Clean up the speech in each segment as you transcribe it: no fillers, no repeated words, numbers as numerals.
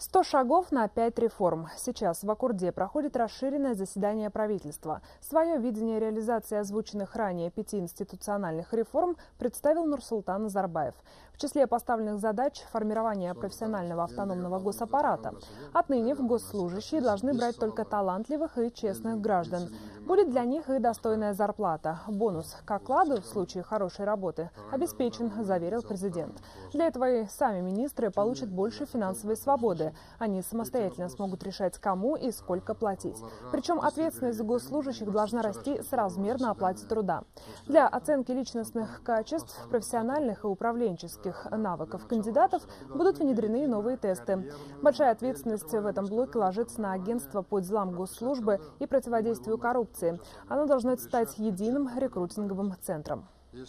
100 шагов на 5 реформ. Сейчас в Аккурде проходит расширенное заседание правительства. Свое видение реализации озвученных ранее 5 институциональных реформ представил Нурсултан Назарбаев. В числе поставленных задач – формирование профессионального автономного госаппарата. Отныне в госслужащие должны брать только талантливых и честных граждан. Будет для них и достойная зарплата. Бонус к окладу в случае хорошей работы обеспечен, заверил президент. Для этого и сами министры получат больше финансовой свободы. Они самостоятельно смогут решать, кому и сколько платить. Причем ответственность за госслужащих должна расти соразмерно оплате труда. Для оценки личностных качеств, профессиональных и управленческих навыков кандидатов будут внедрены новые тесты. Большая ответственность в этом блоке ложится на агентство по делам госслужбы и противодействию коррупции. Оно должно стать единым рекрутинговым центром.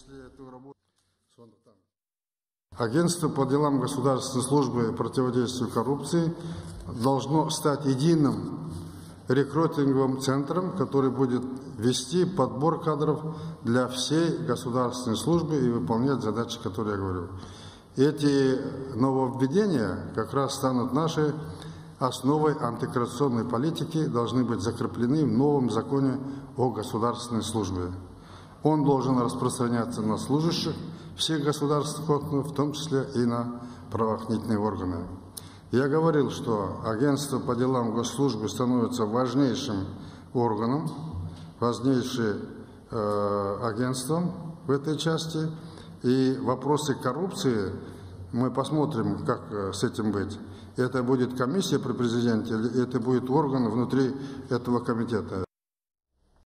Агентство по делам государственной службы и противодействию коррупции должно стать единым рекрутинговым центром, который будет вести подбор кадров для всей государственной службы и выполнять задачи, которые я говорю. Эти нововведения как раз станут нашей основой антикоррупционной политики, должны быть закреплены в новом законе о государственной службе. Он должен распространяться на служащих всех государственных органов, в том числе и на правоохранительные органы. Я говорил, что агентство по делам госслужбы становится важнейшим органом, важнейшим агентством в этой части. И вопросы коррупции мы посмотрим, как с этим быть. Это будет комиссия при президенте или это будет орган внутри этого комитета.